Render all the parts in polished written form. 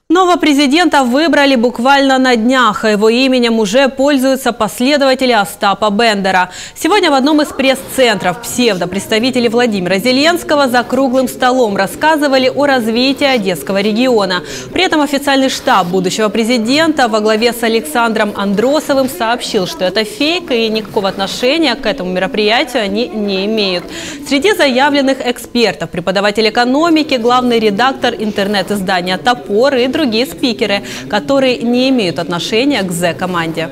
Нового президента выбрали буквально на днях, а его именем уже пользуются последователи Остапа Бендера. Сегодня в одном из пресс-центров псевдопредставители Владимира Зеленского за круглым столом рассказывали о развитии Одесского региона. При этом официальный штаб будущего президента во главе с Александром Андросовым сообщил, что это фейк и никакого отношения к этому мероприятию они не имеют. Среди заявленных экспертов – преподаватель экономики, главный редактор интернет-издания «Топор» и другие спикеры, которые не имеют отношения к Зе-команді.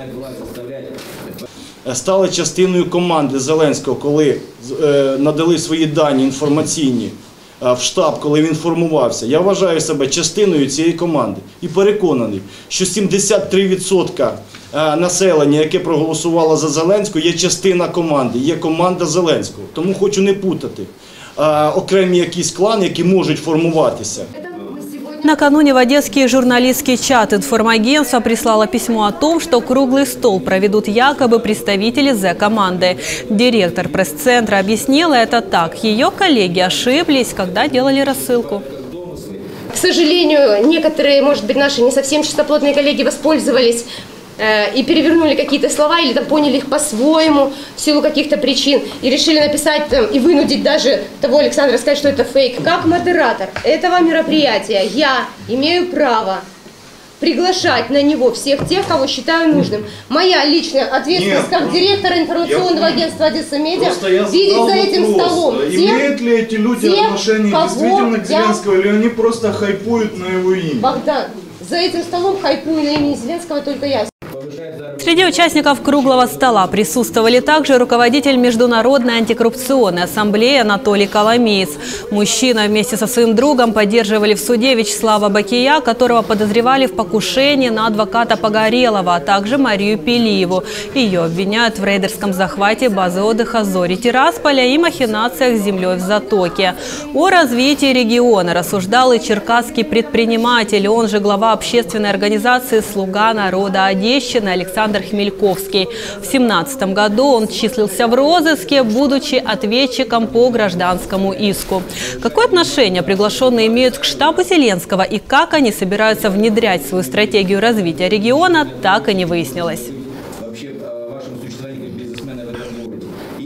Стали частиною команди Зеленського, коли надали свої дані інформаційні в штаб, коли він формувався. Я вважаю себе частиною цієї команди і переконаний, що 73% населення, яке проголосувало за Зеленського, є частина команди, є команда Зеленського. Тому хочу не путати окремі якісь клани, які можуть формуватися. Накануне в одесский журналистский чат информагентства прислало письмо о том, что круглый стол проведут якобы представители Зе-команды. Директор пресс-центра объяснила это так. Ее коллеги ошиблись, когда делали рассылку. К сожалению, некоторые, может быть, наши не совсем чистоплотные коллеги воспользовались и перевернули какие-то слова, или там поняли их по-своему, в силу каких-то причин, и решили написать и вынудить даже того Александра сказать, что это фейк. Как модератор этого мероприятия я имею право приглашать на него всех тех, кого считаю нужным. Моя личная ответственность как директора информационного агентства «Одесса Медиа» видеть за этим столом имеют ли эти люди отношение действительно к Зеленскому, или они просто хайпуют на его имя? Богдан, за этим столом хайпую на имени Зеленского только я. Среди участников круглого стола присутствовали также руководитель Международной антикоррупционной ассамблеи Анатолий Коломеец. Мужчина вместе со своим другом поддерживали в суде Вячеслава Бакия, которого подозревали в покушении на адвоката Погорелова, а также Марию Пелиеву. Ее обвиняют в рейдерском захвате базы отдыха «Зори» Тирасполя и махинациях с землей в Затоке. О развитии региона рассуждал и черкасский предприниматель, он же глава общественной организации «Слуга народа Одещины» Александр Хмельковский. В 2017 году он числился в розыске, будучи ответчиком по гражданскому иску. Какое отношение приглашенные имеют к штабу Зеленского и как они собираются внедрять свою стратегию развития региона, так и не выяснилось.